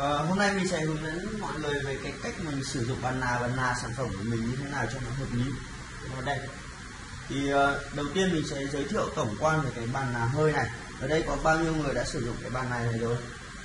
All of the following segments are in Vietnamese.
Hôm nay mình sẽ hướng dẫn mọi người về cái cách mình sử dụng bàn nà sản phẩm của mình như thế nào cho nó hợp lý, cho nó đẹp. Thì đầu tiên mình sẽ giới thiệu tổng quan về cái bàn nà hơi này. Ở đây có bao nhiêu người đã sử dụng cái bàn này rồi?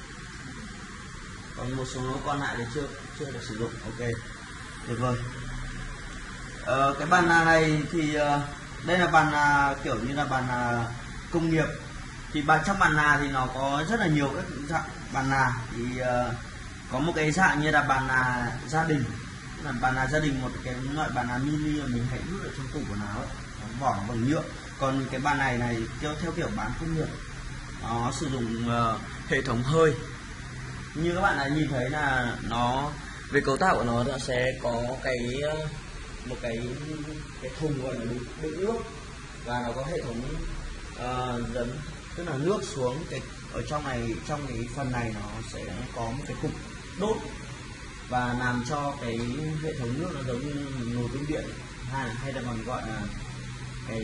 Còn một số còn lại thì chưa được sử dụng. Ok, tuyệt vời. Cái bàn nà này thì đây là bàn nà kiểu như là bàn nà công nghiệp. Thì trong bàn nà thì nó có rất là nhiều các dạng bàn nà. Thì có một cái dạng như là bàn nà gia đình, là bàn nà gia đình, một cái loại bàn nà mini mà mình hãy đút ở trong tủ quần áo ấy, vỏ bằng nhựa. Còn cái bàn này theo kiểu bán công nghiệp, nó sử dụng hệ thống hơi. Như các bạn đã nhìn thấy là nó về cấu tạo của nó sẽ có một cái thùng gọi là đựng nước, và nó có hệ thống dẫn, tức là nước xuống ở trong cái phần này nó sẽ có một cái cục đốt và làm cho cái hệ thống nước nó giống như nồi cơm điện, hay là còn gọi là cái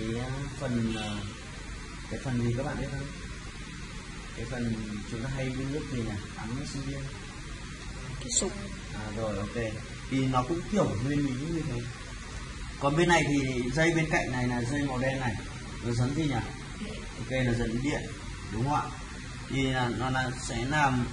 phần gì các bạn biết không? Cái phần chúng ta hay đun nước gì nhỉ? Tắm sinh viên, cái sục. Rồi, ok. Thì nó cũng kiểu nguyên lý như thế. Còn bên này thì dây bên cạnh này là dây màu đen này, nó dẫn gì nhỉ? Ok, là dẫn điện, đúng không ạ? Thì nó sẽ làm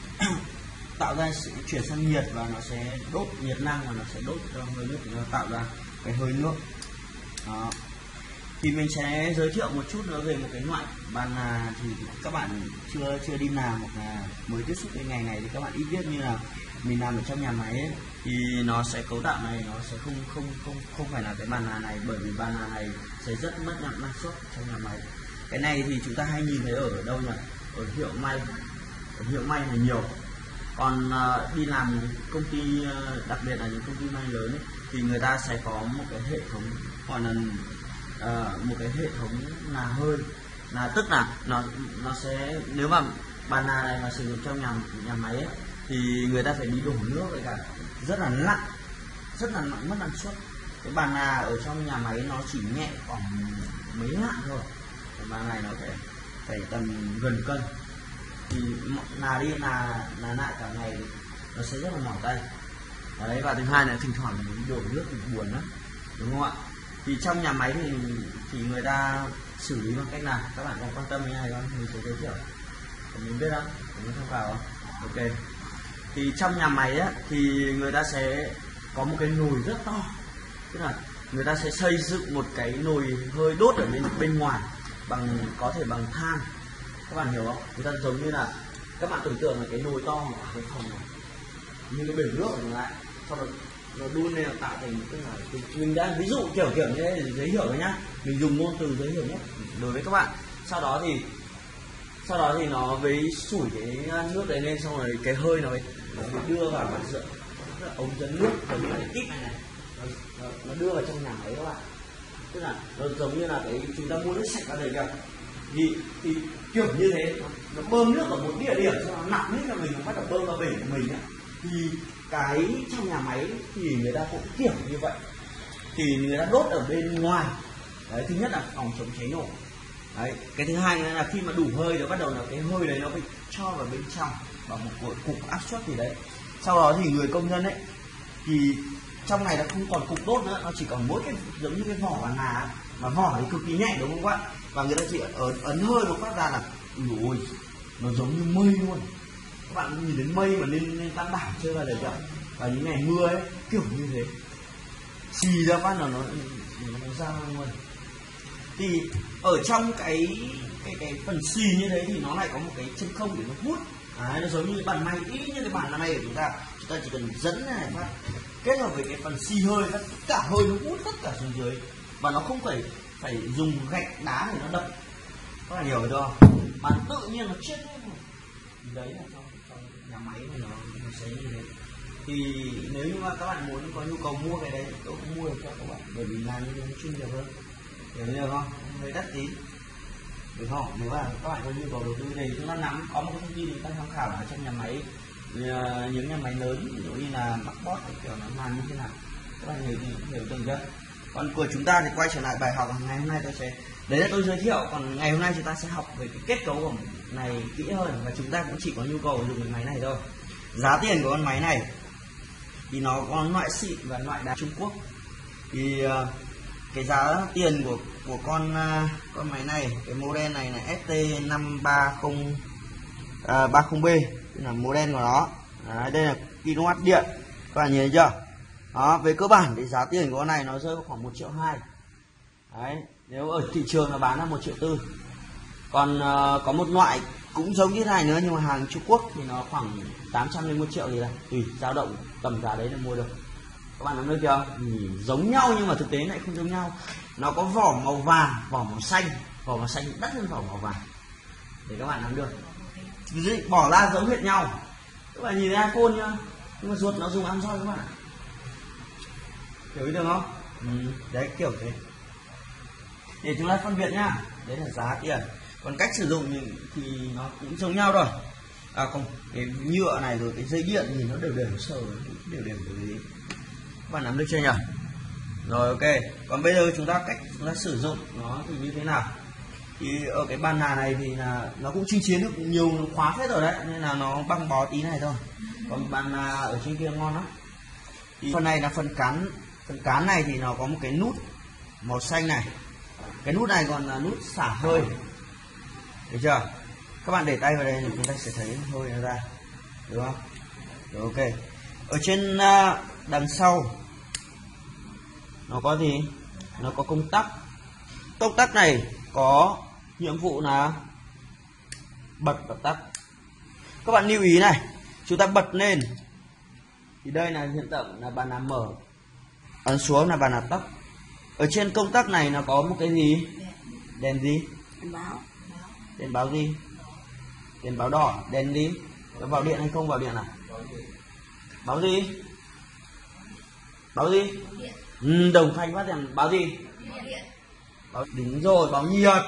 tạo ra sự chuyển sang nhiệt, và nó sẽ đốt nhiệt năng, và nó sẽ đốt cho hơi nước, nó tạo ra cái hơi nước. Đó. Thì mình sẽ giới thiệu một chút nữa về một cái loại bàn nà. Thì các bạn chưa đi làm hoặc là mới tiếp xúc với ngày này thì các bạn ít biết, như là mình làm ở trong nhà máy ấy, thì nó sẽ cấu tạo này nó sẽ không phải là cái bàn nà này, bởi vì bàn nà này sẽ rất mất năng suất trong nhà máy. Cái này thì chúng ta hay nhìn thấy ở đâu nhỉ? Ở Hiệu May là nhiều. Còn đi làm công ty, đặc biệt là những công ty may lớn ấy, thì người ta sẽ có một cái hệ thống gọi là một cái hệ thống nà hơi, tức là nó sẽ, nếu mà bàn nà này mà sử dụng trong nhà máy ấy, thì người ta phải đi đổ nước với cả rất là nặng mất năng suất. Cái bàn nà ở trong nhà máy nó chỉ nhẹ khoảng mấy lạng thôi, cái bàn này nó phải tầm gần cân. Thì nà đi nà lại cả ngày nó sẽ rất là mỏi tay đấy. Và thứ hai là thỉnh thoảng mình đổ nước thì buồn lắm, đúng không ạ? Thì trong nhà máy thì người ta xử lý bằng cách nào? Các bạn còn quan tâm cái này không? Mình sẽ giới thiệu, mình biết không? Mình tham khảo không? Ok. Thì trong nhà máy á, thì người ta sẽ có một cái nồi rất to, tức là người ta sẽ xây dựng một cái nồi hơi đốt ở bên ngoài, có thể bằng than. Các bạn hiểu không? Người ta giống như là, các bạn tưởng tượng là cái nồi to ở cái phòng này, như cái bể nước ở lại, sau đó nó đun lên tạo thành một cái là mình đã ví dụ kiểu như thế để giới thiệu đấy nhá, mình dùng ngôn từ giới thiệu nhé đối với các bạn. Sau đó thì nó với sủi cái nước đấy lên, xong rồi cái hơi nó mới đưa vào mặt rượu, ống dẫn nước giống như cái kíp này nó đưa vào trong nhà máy các bạn. Tức là nó giống như là cái chúng ta mua nước sạch vào đây kìa, thì kiểu như thế, nó bơm nước ở một địa điểm, xong nó nặng hết là mình bắt đầu bơm vào bể của mình ấy. Thì cái trong nhà máy thì người ta cũng kiểu như vậy, thì người ta đốt ở bên ngoài đấy. Thứ nhất là phòng chống cháy nổ đấy. Cái thứ hai là khi mà đủ hơi nó bắt đầu là cái hơi đấy nó bị cho vào bên trong bằng một cục áp suất gì đấy. Sau đó thì người công nhân ấy, thì trong này nó không còn cục đốt nữa, nó chỉ còn mỗi cái giống như cái vỏ bàn nà, mà vỏ thì cực kỳ nhẹ, đúng không các bạn? Và người ta chỉ ấn hơi nó phát ra là ui, nó giống như mây luôn. Các bạn nhìn đến mây mà lên tăng bảng chơi vào đời chưa? Và những ngày mưa ấy, kiểu như thế, xì ra phát là nó ra luôn. Thì ở trong cái phần xì như thế thì nó lại có một cái chân không để nó hút. Nó giống như bàn may, ít như cái bàn này của chúng ta chỉ cần dẫn này phát, kết hợp với cái phần xì hơi, tất cả hơi nó hút tất cả xuống dưới, và nó không phải dùng gạch đá để nó đập. Các bạn hiểu rồi không? Mà tự nhiên nó chết hết rồi. Đấy là trong nhà máy này nó sẽ như thế. Thì nếu như mà các bạn muốn có nhu cầu mua cái đấy, tôi cũng mua được cho các bạn, bởi vì làm như thế chuyên nghiệp hơn. Hiểu được không? Hơi đắt tí, được không? Nếu mà các bạn có nhu cầu đầu tư này, chúng ta nắm có một cái thông tin chúng ta tham khảo ở trong nhà máy, những nhà máy lớn, ví dụ như là Macbot kiểu nó làm như thế nào, các bạn hiểu từng chưa? Còn của chúng ta thì quay trở lại bài học ngày hôm nay, đấy là tôi giới thiệu. Còn ngày hôm nay chúng ta sẽ học về cái kết cấu của này kỹ hơn, và chúng ta cũng chỉ có nhu cầu dùng cái máy này thôi. giá tiền của con máy này thì nó có loại xịn và loại đá Trung Quốc. Thì cái giá tiền của con máy này, cái model này là ST530B, là model của nó. Đấy, đây là kW điện, các bạn nhìn thấy chưa? Đó, về cơ bản thì giá tiền của con này nó rơi vào khoảng 1,2 triệu. Đấy, nếu ở thị trường nó bán là 1,4 triệu. Còn có một loại cũng giống như thế này nữa nhưng mà hàng Trung Quốc thì nó khoảng 800 đến 1 triệu gì đấy, tùy, dao động tầm giá đấy là mua được. Các bạn nắm được chưa? Giống nhau nhưng mà thực tế lại không giống nhau. Nó có vỏ màu vàng, vỏ màu xanh đắt hơn vỏ màu vàng, để các bạn nắm được. Bỏ ra giống hệt nhau. Các bạn nhìn thấy iPhone nhá, nhưng mà ruột nó dùng Android các bạn ạ. Hiểu ý được không? Đấy, kiểu thế. Để chúng ta phân biệt nhá. Đấy là giá tiền. Còn cách sử dụng thì nó cũng giống nhau rồi. Không, cái nhựa này rồi cái dây điện thì nó đều sờ, đều đấy. Các bạn nắm được chưa nhỉ? Rồi, ok. Còn bây giờ cách chúng ta sử dụng nó thì như thế nào? Thì ở cái bàn nà này thì là nó cũng chinh chiến được nhiều khóa hết rồi đấy, nên là nó băng bó tí này thôi. Còn bàn nà ở trên kia ngon lắm. Thì phần này là phần cán này thì nó có một cái nút màu xanh này. Cái nút này còn là nút xả hơi. Được chưa? Các bạn để tay vào đây thì chúng ta sẽ thấy hơi nó ra, đúng không? Rồi, ok. Ở trên đằng sau nó có gì? Nó có công tắc. Công tắc này có nhiệm vụ là bật và tắt. Các bạn lưu ý này, chúng ta bật lên thì đây là hiện tượng là bàn làm mở, ấn xuống là bàn làm tắt. Ở trên công tắc này nó có một cái gì? Đèn gì? Đèn báo gì? Đèn báo đỏ. Đèn gì? Có vào điện hay không vào điện à? Báo gì? Báo gì? Đồng thanh phát đèn báo gì? Báo, đúng rồi, báo nhiệt.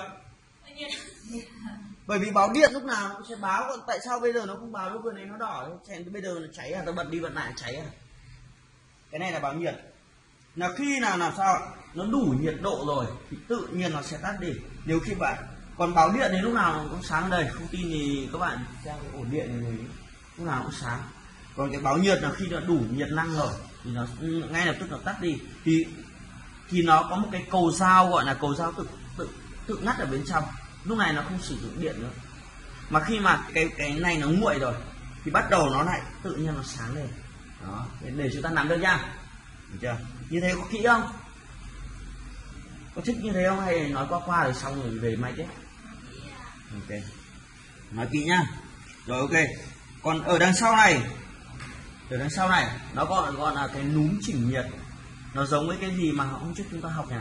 Bởi vì báo điện lúc nào nó cũng sẽ báo, còn tại sao bây giờ nó không báo lúc vừa này nó đỏ? Bây giờ nó cháy à? Tôi bật đi bật lại cháy à? Cái này là báo nhiệt. Là khi nào làm sao nó đủ nhiệt độ rồi thì tự nhiên nó sẽ tắt đi. Nếu khi bạn còn báo điện thì lúc nào nó cũng sáng đây, không tin thì các bạn xem cái ổ điện này lúc nào cũng sáng. Còn cái báo nhiệt là khi nó đủ nhiệt năng rồi thì nó ngay lập tức nó tắt đi. Thì nó có một cái cầu dao gọi là cầu dao tự ngắt ở bên trong. Lúc này nó không sử dụng điện nữa. Mà khi mà cái này nó nguội rồi thì bắt đầu nó lại tự nhiên nó sáng lên. Đó, để chúng ta nắm được nha. Được chưa? Như thế có kỹ không? Có thích như thế không hay nói qua rồi xong rồi về mai tiếp? Ok. Nói kỹ nhá. Rồi, ok. Còn ở đằng sau này nó gọi là cái núm chỉnh nhiệt. Nó giống với cái gì mà hôm trước chúng ta học nhỉ?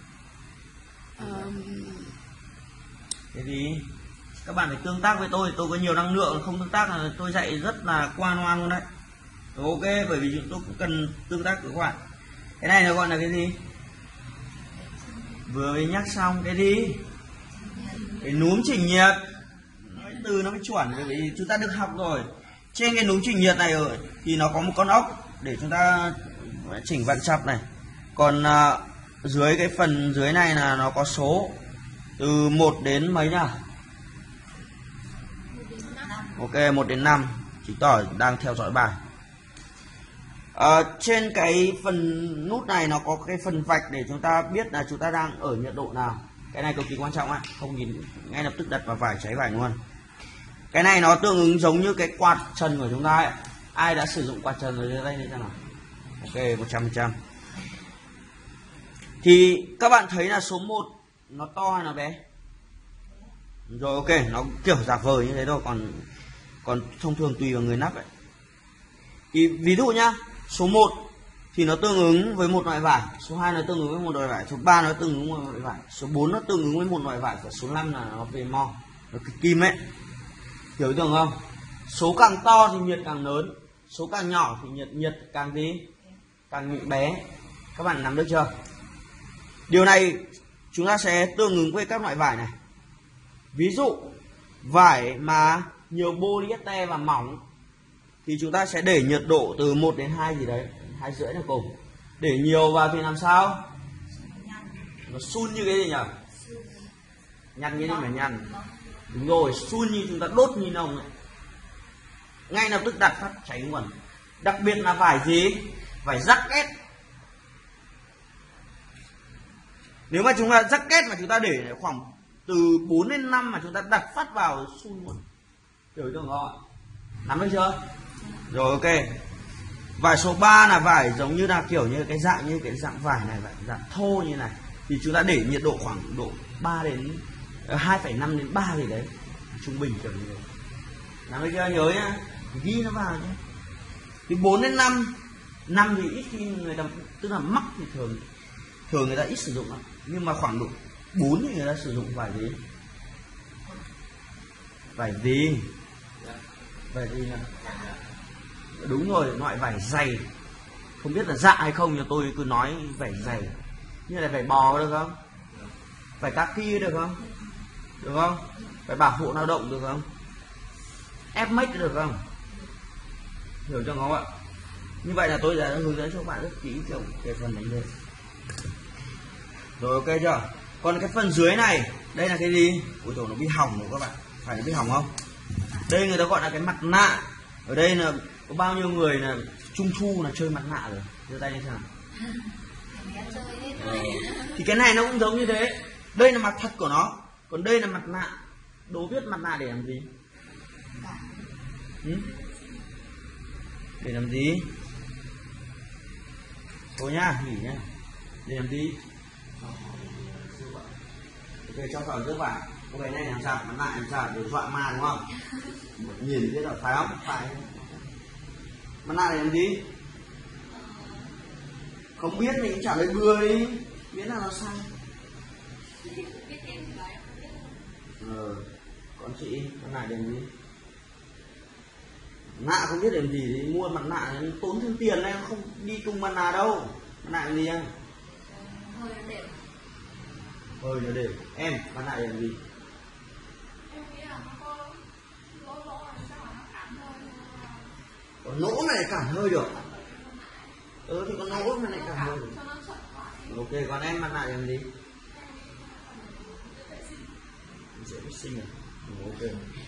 Cái gì? Các bạn phải tương tác với tôi có nhiều năng lượng, không tương tác là tôi dạy rất là qua loa luôn đấy. Rồi, ok, bởi vì tôi cũng cần tương tác với các bạn. Cái này nó gọi là cái gì? Vừa mới nhắc xong cái gì? Cái núm chỉnh nhiệt. Từ nó mới chuẩn, bởi vì chúng ta được học rồi. Trên cái núm chỉnh nhiệt này thì nó có một con ốc để chúng ta chỉnh vặn chập này. Còn dưới cái phần dưới này là nó có số từ 1 đến mấy nhỉ? Ok, 1 đến 5. Chứng tỏ đang theo dõi bài. Trên cái phần nút này nó có cái phần vạch để chúng ta biết là chúng ta đang ở nhiệt độ nào. Cái này cực kỳ quan trọng ạ. Không nhìn ngay lập tức đặt vào vải cháy vải luôn. Cái này nó tương ứng giống như cái quạt trần của chúng ta ấy. Ai đã sử dụng quạt trần rồi đây đi xem nào. Ok, 100%. Thì các bạn thấy là số 1 nó to hay nó bé? Rồi, ok, nó kiểu giả vờ như thế thôi, còn thông thường tùy vào người nắp ấy. Thì ví dụ nhá, số 1 thì nó tương ứng với một loại vải, số 2 nó tương ứng với một loại vải, số 3 nó tương ứng với một loại vải, số 4 nó tương ứng với một loại vải, và số 5 là nó về mo, nó cái kim ấy. Hiểu được không? Số càng to thì nhiệt càng lớn, số càng nhỏ thì nhiệt càng gì? Càng bé. Các bạn nắm được chưa? Điều này chúng ta sẽ tương ứng với các loại vải này. Ví dụ vải mà nhiều polyester và mỏng thì chúng ta sẽ để nhiệt độ từ 1 đến 2 gì đấy, 2,5 là cùng. Để nhiều vào thì làm sao? Nó sun như cái gì nhỉ? Nhăn như thế mà nhăn. Đúng rồi, sun như chúng ta đốt ni lông ấy. ngay lập tức đặt phát cháy nguồn. Đặc biệt là vải gì? Vải jacket. Nếu mà chúng ta jacket mà chúng ta để khoảng từ 4 đến 5 mà chúng ta đặt phát vào sun nguồn. Hiểu chưa không ạ? Nắm được chưa? Rồi ok. Vải số 3 là vải giống như là kiểu như cái dạng vải này, dạng thô như này. Thì chúng ta để nhiệt độ khoảng độ 3 đến 2,5 đến 3 gì đấy. Trung bình kiểu như thế. Nắm được chưa? Nhớ nhá. Ghi nó vào nhé. Thì 4 đến 5. 5 thì ít khi người ta, tức là mắc thì thường người ta ít sử dụng lắm. Nhưng mà khoảng độ 4 thì người ta sử dụng vải gì? Vải gì? Vải gì nào? Đúng rồi, loại vải dày. Không biết là dạ hay không nhưng tôi cứ nói vải dày. Như là vải bò được không? Vải kaki được không? Được không? Vải bảo hộ lao động được không? F-Make được không? Hiểu chưa không ạ? Như vậy là tôi đã hướng dẫn cho các bạn rất kỹ kiểu cái phần đánh đây. Rồi ok chưa? Còn cái phần dưới này, đây là cái gì? Ôi trời, nó bị hỏng rồi các bạn. Phải nó bị hỏng không? Đây người ta gọi là cái mặt nạ. Ở đây là có bao nhiêu người là trung thu là chơi mặt nạ rồi. Giơ tay lên xem nào. Thì cái này nó cũng giống như thế. Đây là mặt thật của nó. Còn đây là mặt nạ. Đố biết mặt nạ để làm gì? Để làm gì? Thôi nhá, nghỉ nhá. Để làm gì? Ok, cho khỏi trước vào. Cái này làm sao? Mặt nạ làm sao? Để dọa ma đúng không? Nhìn thế là phải không? Phải. Mặt nạ để làm gì? Không biết thì cũng trả lời bừa đi. Biết là nó sai. Còn chị, mặt nạ để làm gì? Mặt nạ không biết để làm gì thì mua mặt nạ tốn thêm tiền này, không đi cùng mặt nạ đâu. Mặt nạ làm gì anh? Hơi nó đều. Em, mặt nạ để làm gì? Có nỗ này cản hơi được. Thì có nỗ này cản hơi được. Ok, còn em mặt nạ để làm gì? Dễ vệ sinh à? Ok.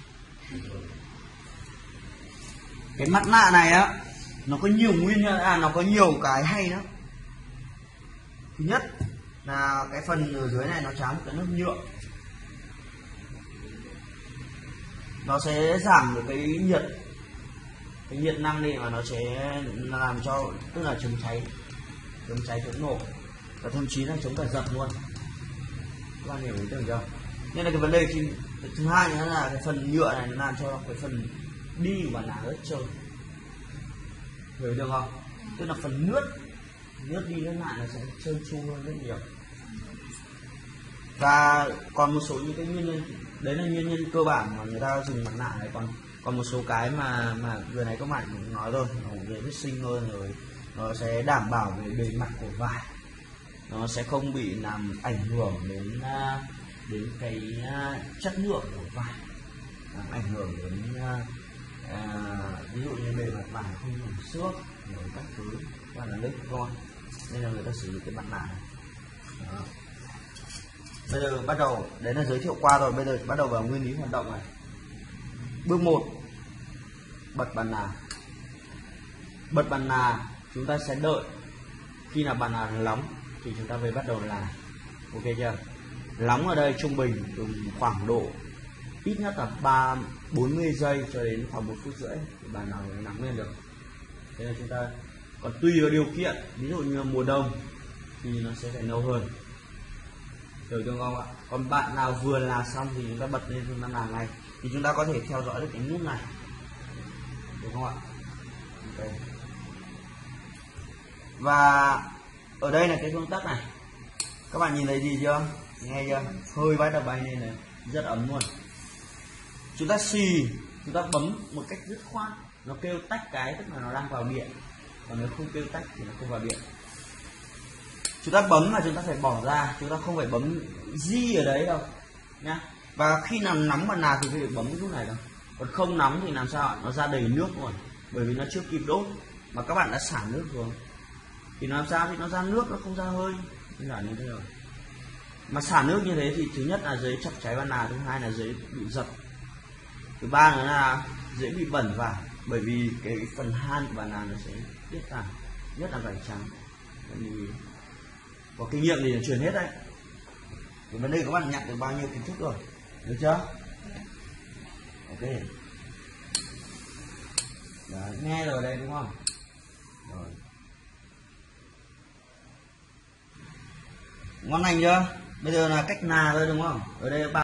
Cái mặt nạ này á, nó có nhiều nguyên nhân, nó có nhiều cái hay lắm. Thứ nhất là cái phần ở dưới này nó tráng cái lớp nhựa, nó sẽ giảm được cái nhiệt năng đi, mà nó sẽ làm cho, tức là chống cháy chống nổ, và thậm chí là chống cả giật luôn. Các bạn hiểu ý tưởng chưa? Nên là cái vấn đề thì thứ hai nữa là cái phần nhựa này nó làm cho cái phần đi của mặt nạ rất trơn. Hiểu được không? Tức là phần nước đi nước lại nó sẽ trơn tru hơn rất nhiều. Và còn một số những cái nguyên nhân, đấy là nguyên nhân cơ bản mà người ta dùng mặt nạ này. Còn một số cái mà vừa nãy các bạn cũng nói rồi, nó dễ vệ sinh hơn, rồi nó sẽ đảm bảo về bề mặt của vải, nó sẽ không bị làm ảnh hưởng đến cái chất lượng của vải, làm ảnh hưởng đến ví dụ như bề mặt vải không làm xước rồi các thứ, và là lết con, nên là người ta sử dụng cái mặt nạ này. Đó. Bây giờ bắt đầu, đấy là giới thiệu qua rồi, bây giờ bắt đầu vào nguyên lý hoạt động này. Bước 1, bật bàn nà. Bật bàn nà chúng ta sẽ đợi khi nào bàn nà nóng thì chúng ta mới bắt đầu là. Ok chưa? Nóng ở đây trung bình dùng khoảng độ ít nhất là 40 giây cho đến khoảng 1 phút rưỡi thì bàn nào mới nóng lên được. Thế là chúng ta còn tùy vào điều kiện, ví dụ như mùa đông thì nó sẽ phải lâu hơn. Hiểu chưa không ạ? Còn bạn nào vừa là xong thì chúng ta bật lên chúng ta làm ngay, thì chúng ta có thể theo dõi được cái nút này, đúng không ạ? Okay. Và ở đây là cái công tắc này, các bạn nhìn thấy gì chưa? Nghe chưa? Hơi bắt đầu bay lên này, rất ấm luôn. Chúng ta xì, chúng ta bấm một cách dứt khoát, nó kêu tách cái tức là nó đang vào điện, còn nếu không kêu tách thì nó không vào điện. Chúng ta bấm mà chúng ta phải bỏ ra, chúng ta không phải bấm G ở đấy đâu nhá. Và khi nào nóng bàn nà thì phải bấm cái nút này đâu. Còn không nóng thì làm sao? Nó ra đầy nước rồi, bởi vì nó chưa kịp đốt mà các bạn đã xả nước rồi. Thì nó làm sao? Thì nó ra nước, nó không ra hơi. Như thế rồi. Mà xả nước như thế thì thứ nhất là dễ chập cháy bàn nà, thứ hai là dễ bị dập, thứ ba nữa là dễ bị bẩn vải. bởi vì cái phần han của bàn đàn nó sẽ tiết ra nhất là vải trắng. Bởi vì có kinh nghiệm thì là truyền hết đấy. Thì vấn đề các bạn nhận được bao nhiêu kiến thức rồi, được chưa? Ok. Đấy, nghe rồi đây đúng không? Rồi. Ngon lành chưa? Bây giờ là cách nà thôi đúng không? Ở đây